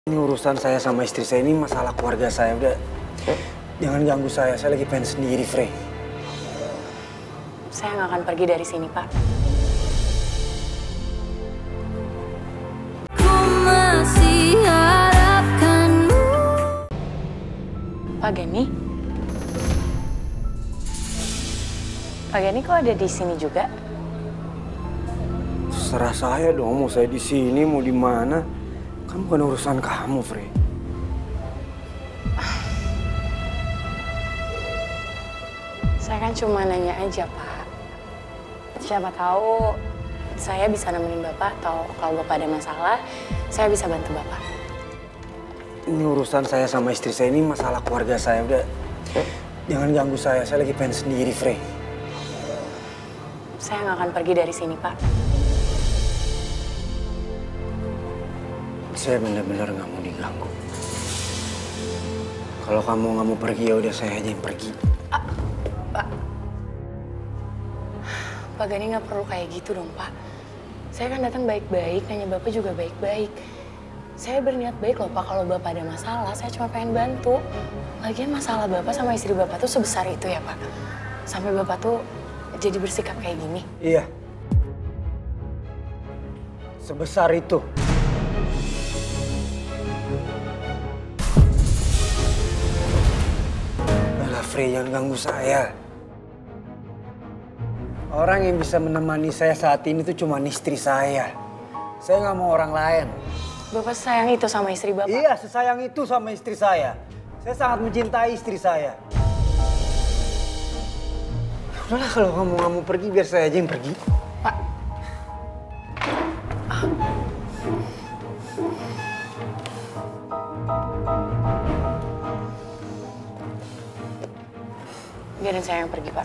Ini urusan saya sama istri saya, ini masalah keluarga saya. Udah, jangan ganggu saya lagi pengen sendiri, Frey. Saya nggak akan pergi dari sini, Pak. Ku masih harapkanmu. Pak Gani? Pak Gani kok ada di sini juga? Serah saya dong, mau saya di sini, mau di mana. Kan bukan urusan kamu, Frey. Saya kan cuma nanya aja, Pak. Siapa tahu saya bisa nemenin Bapak, atau kalau Bapak ada masalah, saya bisa bantu Bapak. Ini urusan saya sama istri saya, ini masalah keluarga saya. Udah, jangan ganggu saya lagi pengen sendiri, Frey. Saya nggak akan pergi dari sini, Pak. Saya benar-benar nggak mau diganggu. Kalau kamu nggak mau pergi, ya udah saya aja yang pergi. Pak Gani nggak perlu kayak gitu dong, Pak. Saya kan datang baik-baik, nanya Bapak juga baik-baik. Saya berniat baik loh, Pak. Kalau Bapak ada masalah, saya cuma pengen bantu. Lagian masalah Bapak sama istri Bapak tuh sebesar itu ya, Pak. Sampai Bapak tuh jadi bersikap kayak gini. Iya. Sebesar itu. Alah, Frey, jangan ganggu saya. Orang yang bisa menemani saya saat ini tuh cuma istri saya. Saya nggak mau orang lain. Bapak sayang itu sama istri Bapak? Iya, sesayang itu sama istri saya. Saya sangat mencintai istri saya. Udahlah, kalau kamu nggak mau pergi, biar saya aja yang pergi. Pak. Biarin saya yang pergi, Pak.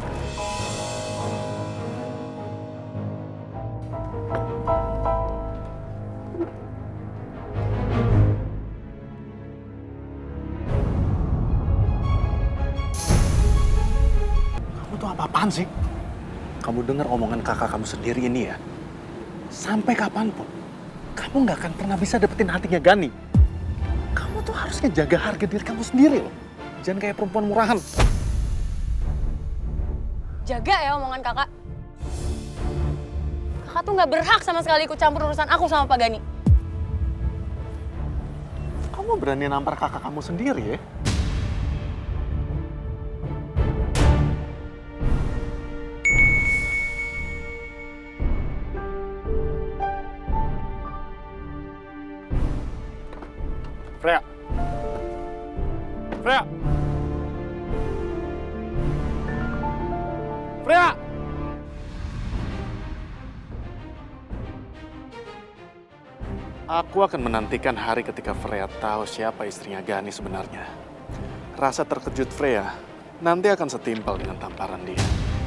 Apaan sih? Kamu dengar omongan kakak kamu sendiri ini ya? Sampai kapanpun, kamu nggak akan pernah bisa dapetin hatinya Gani. Kamu tuh harusnya jaga harga diri kamu sendiri loh. Jangan kayak perempuan murahan. Jaga ya omongan kakak. Kakak tuh nggak berhak sama sekali ikut campur urusan aku sama Pak Gani. Kamu berani nampar kakak kamu sendiri ya? Freya! Freya! Freya! Aku akan menantikan hari ketika Freya tahu siapa istrinya Gani sebenarnya. Rasa terkejut Freya nanti akan setimpal dengan tamparan dia.